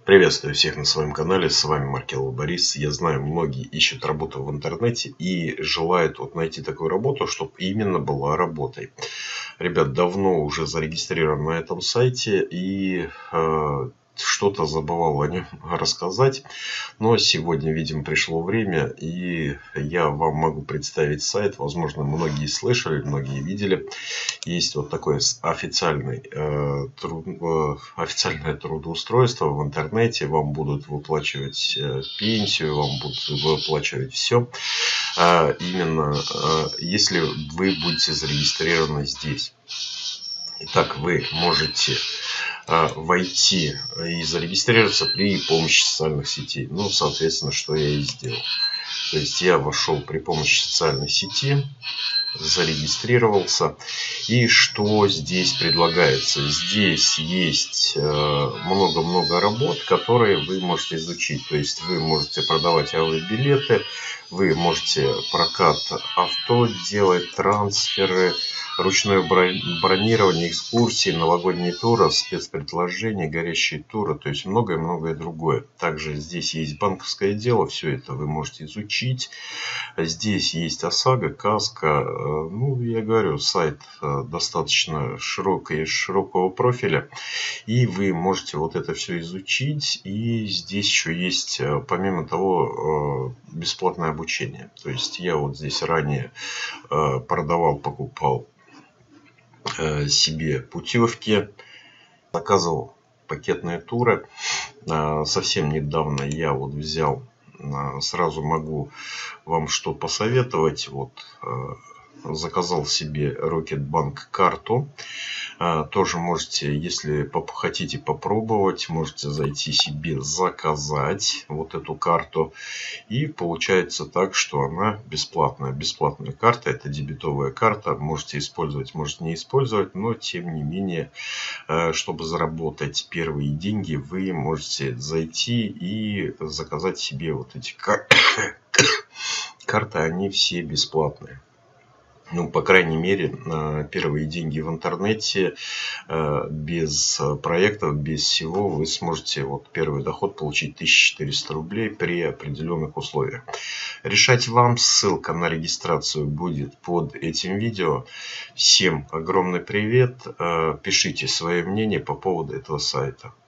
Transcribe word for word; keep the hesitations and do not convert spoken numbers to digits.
Приветствую всех на своем канале, с вами Маркелов Борис. Я знаю, многие ищут работу в интернете и желают вот найти такую работу, чтобы именно была работой. Ребят, давно уже зарегистрирован на этом сайте и э, что-то забывал о нем рассказать. Но сегодня, видимо, пришло время, и я вам могу представить сайт. Возможно, многие слышали, многие видели. Есть вот такое официальный, э, труд, э, официальное трудоустройство в интернете. Вам будут выплачивать э, пенсию, вам будут выплачивать все. Э, именно э, если вы будете зарегистрированы здесь. Итак, вы можете э, войти и зарегистрироваться при помощи социальных сетей. Ну, соответственно, что я и сделал. То есть я вошел при помощи социальной сети, зарегистрировался. И что здесь предлагается? Здесь есть много-много работ, которые вы можете изучить. То есть вы можете продавать авиабилеты, вы можете прокат авто делать, трансферы, ручное бронирование, экскурсии, новогодние туры, спецпредложения, горящие туры, то есть многое-многое другое. Также здесь есть банковское дело, все это вы можете изучить. Здесь есть ОСАГО, КАСКО. Ну, я говорю, сайт достаточно широкий, широкого профиля. И вы можете вот это все изучить. И здесь еще есть, помимо того, бесплатное обучение. То есть я вот здесь ранее продавал, покупал себе путевки, заказывал пакетные туры. Совсем недавно я вот взял, сразу могу вам что посоветовать. Вот заказал себе Рокетбанк карту. Тоже можете, если хотите попробовать, можете зайти себе заказать вот эту карту. И получается так, что она бесплатная. Бесплатная карта, это дебетовая карта. Можете использовать, можете не использовать. Но тем не менее, чтобы заработать первые деньги, вы можете зайти и заказать себе вот эти карты. Карты, они все бесплатные. Ну, по крайней мере, первые деньги в интернете, без проектов, без всего, вы сможете вот первый доход получить тысячу четыреста рублей при определенных условиях. Решать вам. Ссылка на регистрацию будет под этим видео. Всем огромный привет. Пишите свое мнение по поводу этого сайта.